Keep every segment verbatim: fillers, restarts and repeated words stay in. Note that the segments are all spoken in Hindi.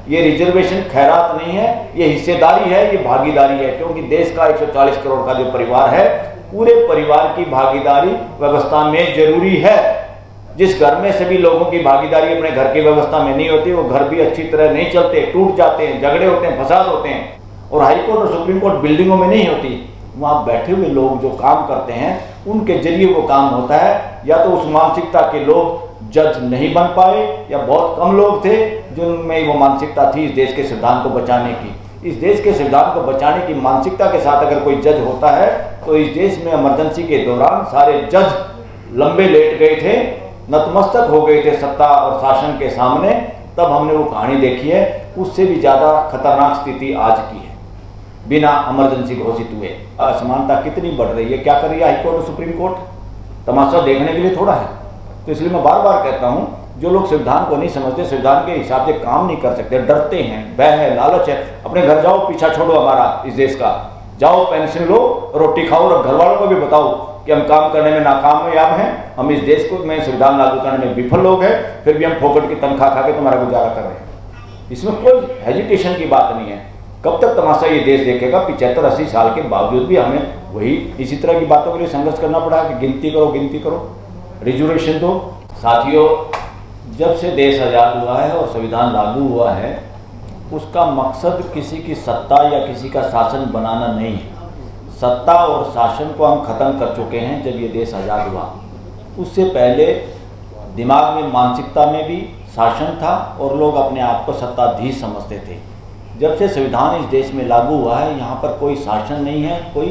ये रिजर्वेशन खैरात नहीं है, ये हिस्सेदारी है, ये भागीदारी है। क्योंकि देश का एक सौ चालीस करोड़ का जो परिवार है, पूरे परिवार की भागीदारी व्यवस्था में जरूरी है। जिस घर में सभी लोगों की भागीदारी अपने घर की व्यवस्था में नहीं होती, वो घर भी अच्छी तरह नहीं चलते, टूट जाते हैं, झगड़े होते हैं, फसाद होते हैं। और हाईकोर्ट और सुप्रीम कोर्ट बिल्डिंगों में नहीं होती, वहाँ बैठे हुए लोग जो काम करते हैं उनके जरिए वो काम होता है। या तो उस मानसिकता के लोग जज नहीं बन पाए, या बहुत कम लोग थे जिनमें वो मानसिकता थी इस देश के संविधान को बचाने की। इस देश के संविधान को बचाने की मानसिकता के साथ अगर कोई जज होता है तो इस देश में इमरजेंसी के दौरान सारे जज लंबे लेट गए थे, नतमस्तक हो गए थे सत्ता और शासन के सामने। तब हमने वो कहानी देखी है। उससे भी ज़्यादा खतरनाक स्थिति आज की है, बिना इमरजेंसी घोषित हुए। असमानता कितनी बढ़ रही है, क्या कर रही है हाईकोर्ट और सुप्रीम कोर्ट? तमाशा देखने के लिए थोड़ा है। तो इसलिए मैं बार बार कहता हूँ, जो लोग संविधान को नहीं समझते, संविधान के हिसाब से काम नहीं कर सकते, डरते हैं, भय है, लालच है, अपने घर जाओ, पीछा छोड़ो हमारा इस देश का, जाओ पेंशन लो, रोटी खाओ, और घर वालों को भी बताओ कि हम काम करने में नाकामयाब हैं, हम इस देश को में संविधान लागू करने में विफल लोग हैं, फिर भी हम फोकट की तनख्वाह खा के तुम्हारा गुजारा कर रहे हैं। इसमें कोई हेजिटेशन की बात नहीं है। कब तक तमाशा ये देश देखेगा? पिछहत्तर अस्सी साल के बावजूद भी हमें वही इसी तरह की बातों के लिए संघर्ष करना पड़ा कि गिनती करो गिनती करो, रिजर्वेशन दो। साथियों, जब से देश आज़ाद हुआ है और संविधान लागू हुआ है, उसका मकसद किसी की सत्ता या किसी का शासन बनाना नहीं है। सत्ता और शासन को हम ख़त्म कर चुके हैं जब ये देश आज़ाद हुआ। उससे पहले दिमाग में, मानसिकता में भी शासन था और लोग अपने आप को सत्ताधीश समझते थे। जब से संविधान इस देश में लागू हुआ है, यहाँ पर कोई शासन नहीं है, कोई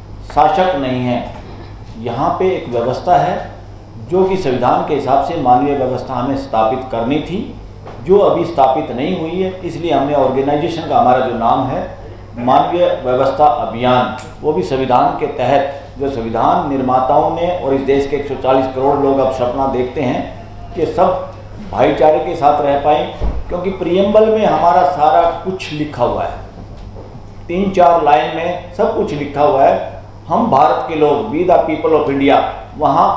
शासक नहीं है। यहाँ पे एक व्यवस्था है जो कि संविधान के हिसाब से मानवीय व्यवस्था हमें स्थापित करनी थी, जो अभी स्थापित नहीं हुई है। इसलिए हमने ऑर्गेनाइजेशन का, हमारा जो नाम है मानवीय व्यवस्था अभियान, वो भी संविधान के तहत, जो संविधान निर्माताओं ने और इस देश के एक सौ चालीस करोड़ लोग अब सपना देखते हैं कि सब भाईचारे के साथ रह पाए। क्योंकि प्रियम्बल में हमारा सारा कुछ लिखा हुआ है, तीन चार लाइन में सब कुछ लिखा हुआ है। हम भारत के लोग, we the people of India, वहाँ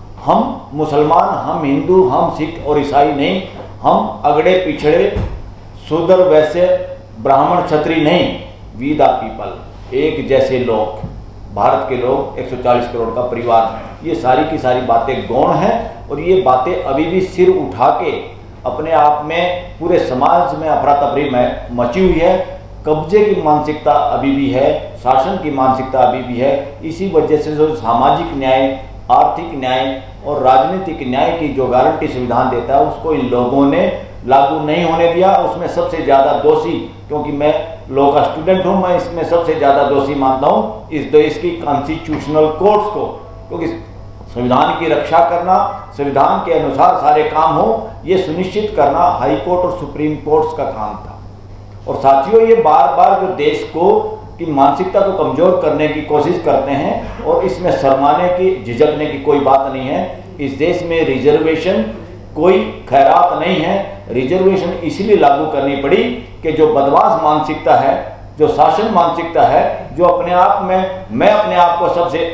हम मुसलमान, हम हिंदू, हम सिख और ईसाई नहीं, हम अगड़े पिछड़े, शूद्र, वैश्य, ब्राह्मण, क्षत्रिय नहीं, वी द पीपल, एक जैसे लोग, भारत के लोग, एक सौ चालीस करोड़ का परिवार। ये सारी की सारी बातें गौण हैं और ये बातें अभी भी सिर उठा के अपने आप में पूरे समाज में अफरा तफरी में मची हुई है। कब्जे की मानसिकता अभी भी है, शासन की मानसिकता अभी भी है। इसी वजह से जो सामाजिक न्याय, आर्थिक न्याय और राजनीतिक न्याय की जो गारंटी संविधान देता है, उसको इन लोगों ने लागू नहीं होने दिया। उसमें सबसे ज़्यादा दोषी, क्योंकि मैं लॉ का स्टूडेंट हूँ, मैं इसमें सबसे ज़्यादा दोषी मानता हूँ इस देश की कॉन्स्टिट्यूशनल कोर्ट्स को। क्योंकि संविधान की रक्षा करना, संविधान के अनुसार सारे काम हो, ये सुनिश्चित करना हाई कोर्ट और सुप्रीम कोर्ट्स का काम था। और साथियों, ये बार बार जो देश को की मानसिकता को कमज़ोर करने की कोशिश करते हैं, और इसमें शर्माने की, झिझकने की कोई बात नहीं है। इस देश में रिजर्वेशन कोई खैरात नहीं है। रिजर्वेशन इसलिए लागू करनी पड़ी कि जो बदमाश मानसिकता है, जो शासन मानसिकता है, जो अपने आप में मैं अपने आप को सबसे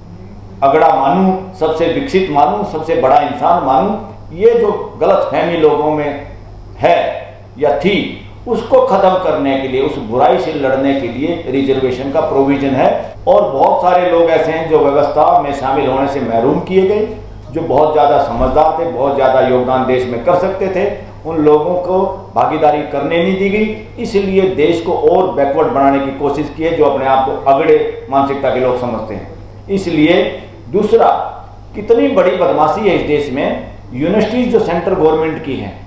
अगड़ा मानूं, सबसे विकसित मानूं, सबसे बड़ा इंसान मानूं, ये जो गलत फहमी लोगों में है या थी, उसको खत्म करने के लिए, उस बुराई से लड़ने के लिए रिजर्वेशन का प्रोविजन है। और बहुत सारे लोग ऐसे हैं जो व्यवस्था में शामिल होने से महरूम किए गए, जो बहुत ज़्यादा समझदार थे, बहुत ज़्यादा योगदान देश में कर सकते थे, उन लोगों को भागीदारी करने नहीं दी गई। इसलिए देश को और बैकवर्ड बनाने की कोशिश की है, जो अपने आप को अगड़े मानसिकता के लोग समझते हैं। इसलिए दूसरा, कितनी बड़ी बदमाशी है इस देश में। यूनिवर्सिटीज जो सेंट्रल गवर्नमेंट की हैं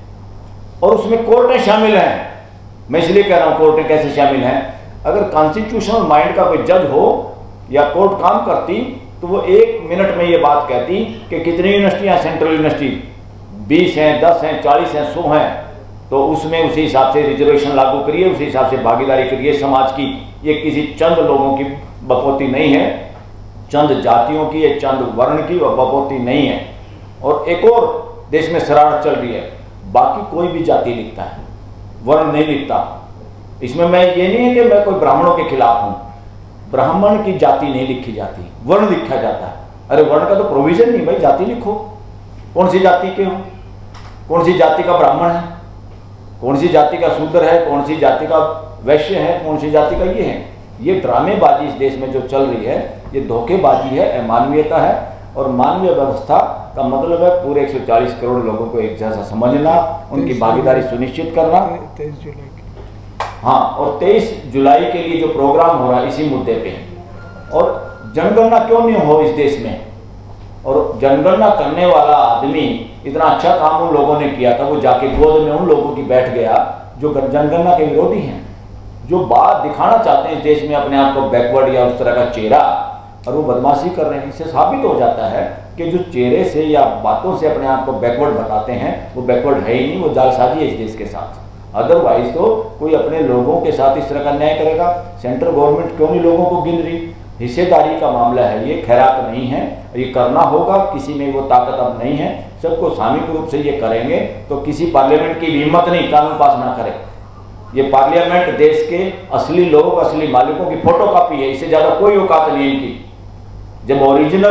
और उसमें कोर्टें शामिल हैं। मैं इसलिए कह रहा हूँ कोर्टें कैसे शामिल हैं। अगर कॉन्स्टिट्यूशनल माइंड का कोई जज हो या कोर्ट काम करती तो वो एक मिनट में ये बात कहती कि कितनी यूनिवर्सिटियाँ, सेंट्रल यूनिवर्सिटी बीस हैं, दस हैं, चालीस हैं, सौ हैं, तो उसमें उसी हिसाब से रिजर्वेशन लागू करिए, उसी हिसाब से भागीदारी करिए समाज की। ये किसी चंद लोगों की बपोती नहीं है, चंद जातियों की, ये चंद वर्ण की और बपोती नहीं है। और एक और देश में शरारत चल रही है, बाकी कोई भी जाति लिखता है, वर्ण नहीं लिखता। इसमें मैं ये नहीं है कि मैं कोई ब्राह्मणों के खिलाफ हूँ, ब्राह्मण की जाति नहीं लिखी जाती, वर्ण लिखा जाता है। अरे वर्ण का तो प्रोविजन नहीं भाई, जाति लिखो। कौन सी जाति के हो, कौन सी जाति का ब्राह्मण है, कौन सी जाति का शूद्र है, कौन सी जाति का वैश्य है, कौन सी जाति का ये है। ये ड्रामेबाजी इस देश में जो चल रही है, ये धोखेबाजी है, अमानवीयता है। और मानवीय व्यवस्था का मतलब है पूरे एक सौ चालीस करोड़ लोगों को एक जैसा समझना, उनकी भागीदारी सुनिश्चित करना। तेईस जुलाई हाँ, और तेईस जुलाई के लिए जो प्रोग्राम हो रहा है इसी मुद्दे पे। और जनगणना क्यों नहीं हो इस देश में, और जनगणना करने वाला आदमी इतना अच्छा काम उन लोगों ने किया था, वो जाके गोद में उन लोगों की बैठ गया जो जनगणना के विरोधी हैं, जो बात दिखाना चाहते हैं इस देश में अपने आप को बैकवर्ड या उस तरह का चेहरा, और वो बदमाशी कर रहे हैं। इससे साबित हो जाता है कि जो चेहरे से या बातों से अपने आप को बैकवर्ड बताते हैं वो बैकवर्ड है ही नहीं, वो जालसाजी है इस देश के साथ। अदरवाइज तो कोई अपने लोगों के साथ इस तरह का न्याय करेगा। सेंट्रल गवर्नमेंट क्यों नहीं लोगों को गिन रही? हिस्सेदारी का मामला है, ये खैरात नहीं है, ये करना होगा। किसी में वो ताकत अब नहीं है, सबको सामूहिक रूप से ये करेंगे तो किसी पार्लियामेंट की भी हिम्मत नहीं कानून पास ना करे। ये पार्लियामेंट देश के असली लोग, असली मालिकों की फोटो कॉपी है, इससे ज्यादा कोई औकात नहीं इनकी। जब ओरिजिनल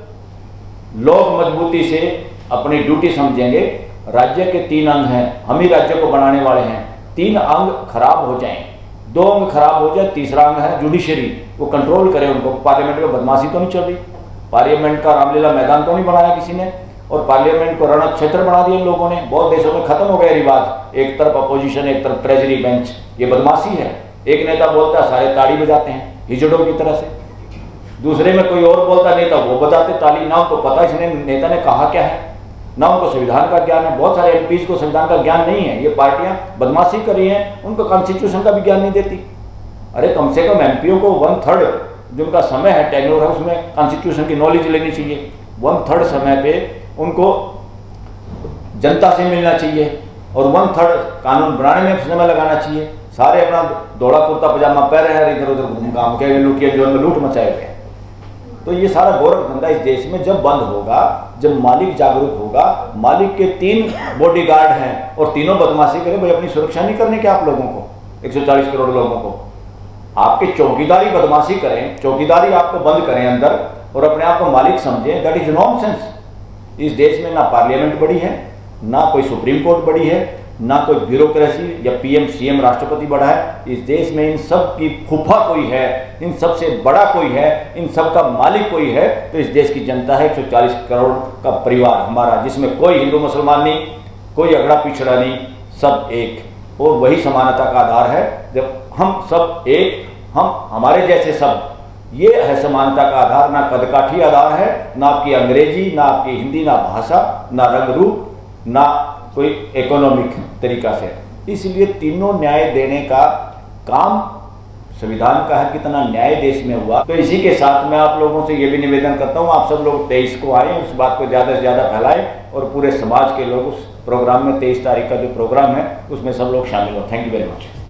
लोग मजबूती से अपनी ड्यूटी समझेंगे, राज्य के तीन अंग हैं, हम ही राज्य को बनाने वाले हैं, तीन अंग खराब हो जाएं, दो अंग खराब हो जाए, तीसरा अंग है जुडिशरी, वो कंट्रोल करे उनको। पार्लियामेंट में बदमाशी तो नहीं चल रही, पार्लियामेंट का रामलीला मैदान तो नहीं बनाया किसी ने, और पार्लियामेंट को रण क्षेत्र बना दिया इन लोगों ने। बहुत देशों में खत्म हो गया रिवाज, एक तरफ अपोजिशन, एक तरफ ट्रेजरी बेंच, ये बदमाशी है। एक नेता बोलता है सारे ताड़ी बजाते हैं हिजड़ों की तरह से, दूसरे में कोई और बोलता नेता वो बजाते ताली। ना उनको पता इसने नेता ने कहा क्या है, ना उनको संविधान का ज्ञान है। बहुत सारे एमपीज को संविधान का ज्ञान नहीं है। ये पार्टियां बदमाशी कर रही हैं, उनको कॉन्स्टिट्यूशन का भी ज्ञान नहीं देती। अरे कम से कम एमपीओ को वन थर्ड जिनका समय है, टेन्योर है, उसमें कॉन्स्टिट्यूशन की नॉलेज लेनी चाहिए। वन थर्ड समय पे उनको जनता से मिलना चाहिए और वन थर्ड कानून बनाने में समय लगाना चाहिए। सारे अपना दौड़ा कुर्ता पजामा पहन रहे हैं, इधर उधर घूम घाम के लुटिया जो में लूट मचाए हुए हैं। तो ये सारा गोरख धंधा इस देश में जब बंद होगा, जब मालिक जागरूक होगा, मालिक के तीन बॉडीगार्ड हैं और तीनों बदमाशी करें, भाई अपनी सुरक्षा नहीं करने क्या आप लोगों को, एक सौ चालीस करोड़ लोगों को? आपके चौकीदारी बदमाशी करें, चौकीदारी आपको बंद करें अंदर और अपने आप को मालिक समझें, दैट इज नॉनसेंस। इस देश में ना पार्लियामेंट बड़ी है, ना कोई सुप्रीम कोर्ट बड़ी है, ना कोई ब्यूरोक्रेसी या पीएम सीएम राष्ट्रपति बड़ा है। इस देश में इन सब की फूफा कोई है, इन सब से बड़ा कोई है, इन सब का मालिक कोई है, तो इस देश की जनता है। एक सौ चालीस करोड़ का परिवार हमारा, जिसमें कोई हिंदू मुसलमान नहीं, कोई अगड़ा पिछड़ा नहीं, सब एक। और वही समानता का आधार है। जब हम सब एक, हम हमारे जैसे सब, ये है समानता का आधार। ना कदकाठी आधार है, ना आपकी अंग्रेजी, ना आपकी हिंदी, ना भाषा, ना रंग रूप, ना कोई इकोनॉमिक तरीका से। इसलिए तीनों न्याय देने का काम संविधान का है। कितना न्याय देश में हुआ। तो इसी के साथ मैं आप लोगों से ये भी निवेदन करता हूँ, आप सब लोग तेईस को आए, उस बात को ज़्यादा से ज़्यादा फैलाएं और पूरे समाज के लोग उस प्रोग्राम में, तेईस तारीख का जो प्रोग्राम है उसमें सब लोग शामिल हो। Thank you very much.